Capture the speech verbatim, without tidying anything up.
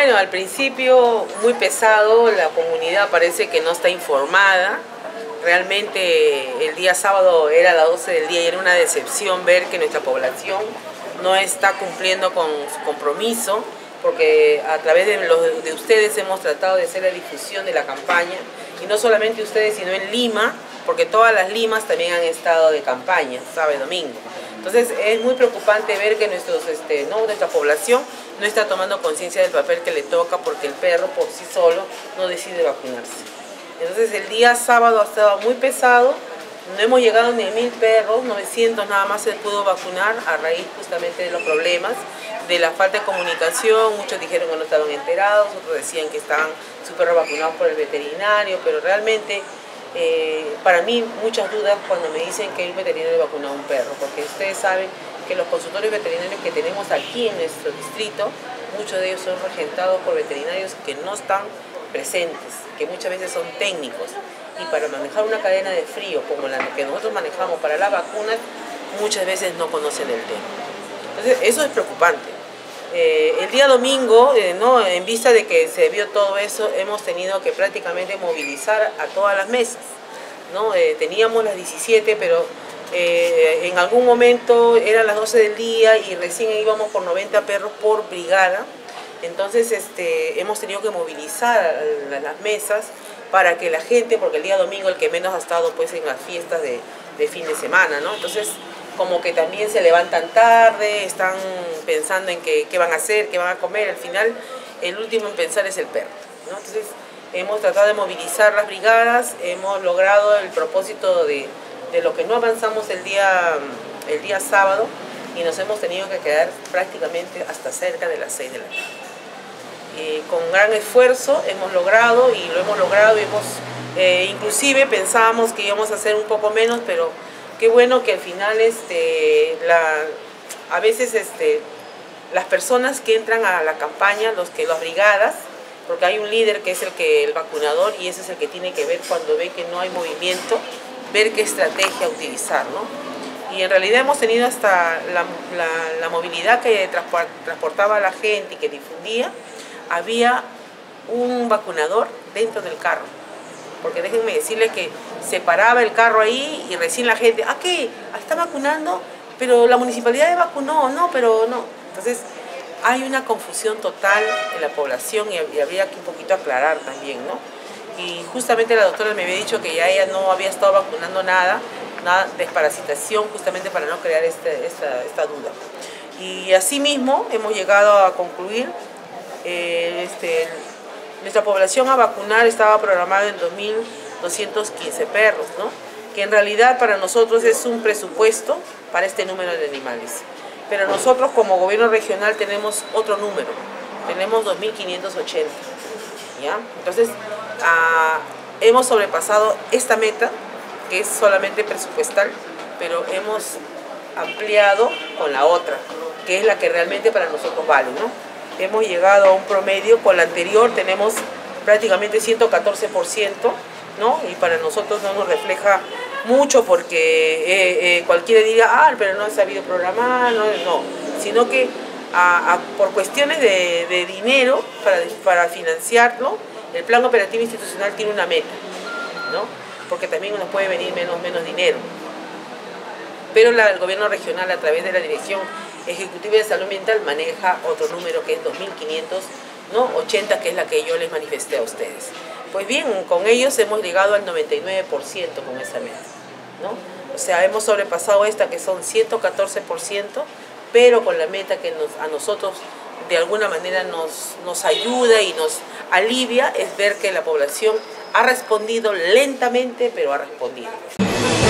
Bueno, al principio muy pesado, la comunidad parece que no está informada. Realmente el día sábado era a las doce del día y era una decepción ver que nuestra población no está cumpliendo con su compromiso, porque a través de, los, de ustedes hemos tratado de hacer la difusión de la campaña, y no solamente ustedes, sino en Lima, porque todas las Limas también han estado de campaña, sábado y domingo. Entonces es muy preocupante ver que nuestros, este, no, nuestra población no está tomando conciencia del papel que le toca, porque el perro por sí solo no decide vacunarse. Entonces el día sábado ha estado muy pesado, no hemos llegado ni a mil perros, novecientos nada más se pudo vacunar a raíz justamente de los problemas, de la falta de comunicación. Muchos dijeron que no estaban enterados, otros decían que estaban su perro vacunados por el veterinario, pero realmente eh, para mí muchas dudas cuando me dicen que el veterinario vacunó a un perro, porque ustedes saben que los consultorios veterinarios que tenemos aquí en nuestro distrito, muchos de ellos son regentados por veterinarios que no están presentes, que muchas veces son técnicos, y para manejar una cadena de frío como la que nosotros manejamos para las vacunas, muchas veces no conocen el tema. Entonces eso es preocupante. Eh, el día domingo, eh, ¿no? En vista de que se vio todo eso, hemos tenido que prácticamente movilizar a todas las mesas, ¿no? Eh, teníamos las diecisiete, pero eh, en algún momento eran las doce del día y recién íbamos por noventa perros por brigada. Entonces este, hemos tenido que movilizar las mesas para que la gente, porque el día domingo el que menos ha estado pues en las fiestas de, de fin de semana, ¿no? Entonces como que también se levantan tarde, están pensando en qué, qué van a hacer, qué van a comer. Al final el último en pensar es el perro, ¿no? Entonces hemos tratado de movilizar las brigadas, hemos logrado el propósito de, de lo que no avanzamos el día, el día sábado, y nos hemos tenido que quedar prácticamente hasta cerca de las seis de la tarde. Eh, con gran esfuerzo hemos logrado, y lo hemos logrado, y hemos, eh, inclusive pensábamos que íbamos a hacer un poco menos, pero qué bueno que al final este, la, a veces este, las personas que entran a la campaña, los que las brigadas, porque hay un líder que es el, que, el vacunador, y ese es el que tiene que ver cuando ve que no hay movimiento, ver qué estrategia utilizar, ¿no? Y en realidad hemos tenido hasta la, la, la movilidad que transportaba a la gente y que difundía. Había un vacunador dentro del carro, porque déjenme decirles que se paraba el carro ahí y recién la gente, ¿ah, qué? ¿Está vacunando? Pero la municipalidad ya vacunó, no, pero no. Entonces hay una confusión total en la población, y, y habría que un poquito aclarar también, ¿no? Y justamente la doctora me había dicho que ya ella no había estado vacunando nada, nada de desparasitación, justamente para no crear este, esta, esta duda. Y asimismo hemos llegado a concluir Eh, este, nuestra población a vacunar estaba programada en dos mil doscientos quince perros, ¿no? Que en realidad para nosotros es un presupuesto para este número de animales. Pero nosotros como gobierno regional tenemos otro número, tenemos dos mil quinientos ochenta, ¿ya? Entonces ah, hemos sobrepasado esta meta, que es solamente presupuestal, pero hemos ampliado con la otra, que es la que realmente para nosotros vale, ¿no? Hemos llegado a un promedio, con la anterior tenemos prácticamente ciento catorce por ciento, ¿no? Y para nosotros no nos refleja mucho, porque eh, eh, cualquiera diga, ah, pero no ha sabido programar, no, no. Sino que a, a, por cuestiones de, de dinero, para, para financiarlo, el plan operativo institucional tiene una meta, ¿no? Porque también nos puede venir menos, menos dinero. Pero la, el gobierno regional, a través de la Dirección Ejecutiva de Salud Ambiental, maneja otro número que es dos mil quinientos ochenta, que es la que yo les manifesté a ustedes. Pues bien, con ellos hemos llegado al noventa y nueve por ciento con esa meta, ¿no? O sea, hemos sobrepasado esta, que son ciento catorce por ciento, pero con la meta que nos, a nosotros de alguna manera nos, nos ayuda y nos alivia, es ver que la población ha respondido lentamente, pero ha respondido.